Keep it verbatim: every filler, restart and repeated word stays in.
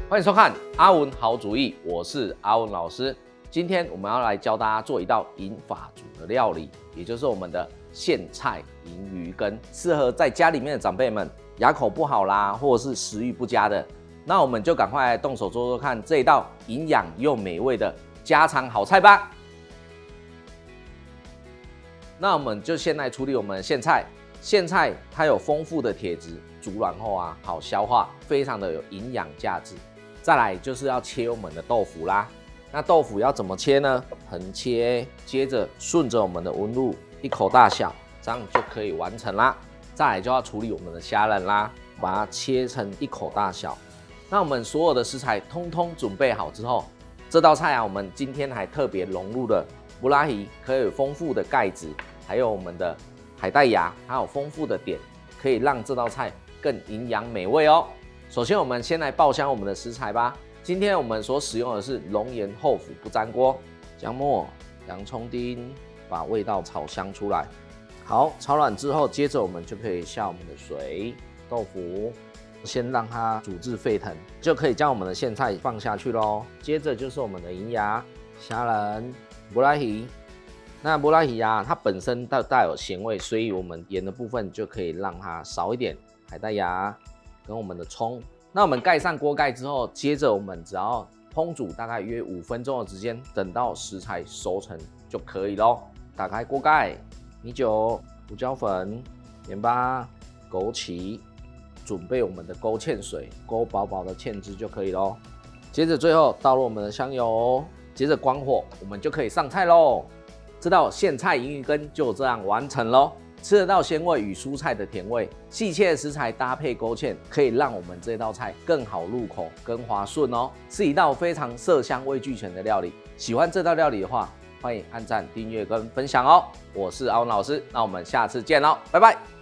欢迎收看阿文好主意，我是阿文老师。今天我们要来教大家做一道银法族的料理，也就是我们的苋菜银鱼羹，适合在家里面的长辈们牙口不好啦，或者是食欲不佳的，那我们就赶快来动手做做看这一道营养又美味的家常好菜吧。那我们就先来处理我们的苋菜。苋菜它有丰富的铁质，煮软后啊好消化，非常的有营养价值。再来就是要切我们的豆腐啦。那豆腐要怎么切呢？横切，接着顺着我们的纹路一口大小，这样就可以完成啦。再来就要处理我们的虾仁啦，把它切成一口大小。那我们所有的食材通通准备好之后，这道菜啊，我们今天还特别融入了布拉提，可以有丰富的钙质，还有我们的海带芽，还有丰富的碘，可以让这道菜更营养美味哦。首先，我们先来爆香我们的食材吧。今天我们所使用的是龙岩厚腐不粘锅，姜末、洋葱丁，把味道炒香出来。好，炒软之后，接着我们就可以下我们的水、豆腐，先让它煮至沸腾，就可以将我们的苋菜放下去咯。接着就是我们的银芽、虾仁、布拉提。那布拉提啊，它本身带带有咸味，所以我们盐的部分就可以让它少一点。海带芽跟我们的葱，那我们盖上锅盖之后，接着我们只要烹煮大概约五分钟的时间，等到食材熟成就可以咯。打开锅盖，米酒、胡椒粉、盐巴、枸杞，准备我们的勾芡水，勾薄薄的芡汁就可以咯。接着最后倒入我们的香油，接着关火，我们就可以上菜咯。这道苋菜银鱼羹就这样完成咯。吃得到鲜味与蔬菜的甜味，细切的食材搭配勾芡，可以让我们这道菜更好入口、更滑顺哦。是一道非常色香味俱全的料理。喜欢这道料理的话，欢迎按赞、订阅跟分享哦。我是阿文老师，那我们下次见喽，拜拜。